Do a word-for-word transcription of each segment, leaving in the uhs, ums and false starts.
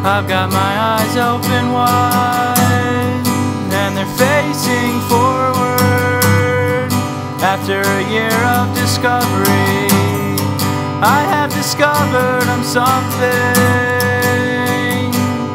I've got my eyes open wide, and they're facing forward. After a year of discovery, I have discovered I'm something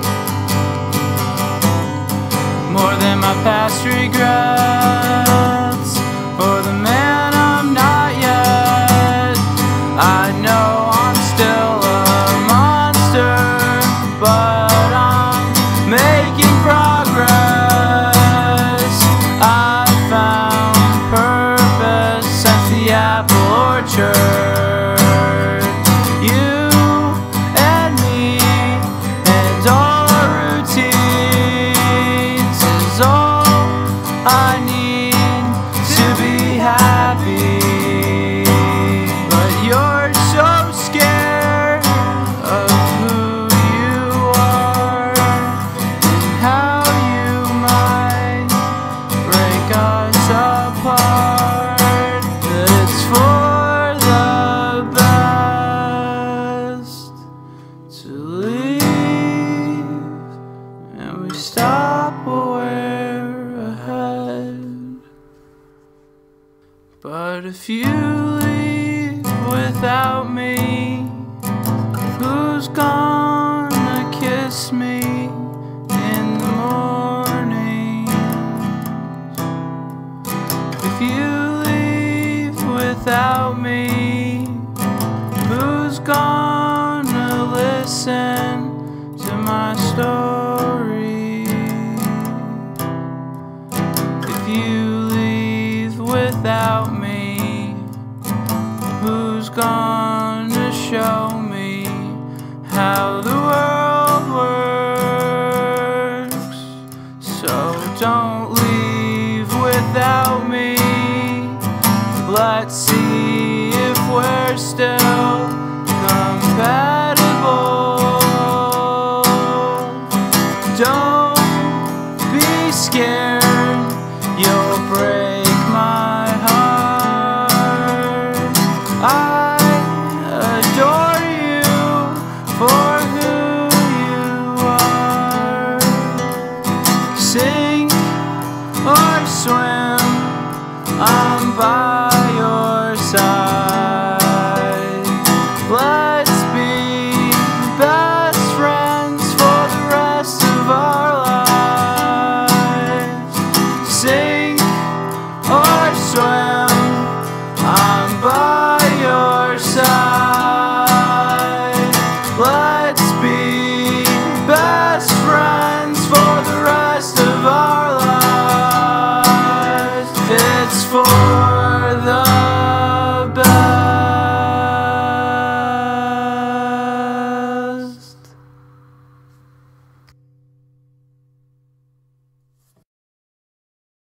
more than my past regrets, or the man I'm not yet. I know I'm still a monster, but I'm making progress. I found purpose since the apple orchard. You and me and all our routines is all I need to be happy. But you're so scared of who you are and how you might break us apart. That it's for the best to leave, and we stop while we're ahead. But if you leave without me, who's gonna kiss me in the morning? If you leave without me, who's gonna listen to my story? If you leave without me, who's gonna show me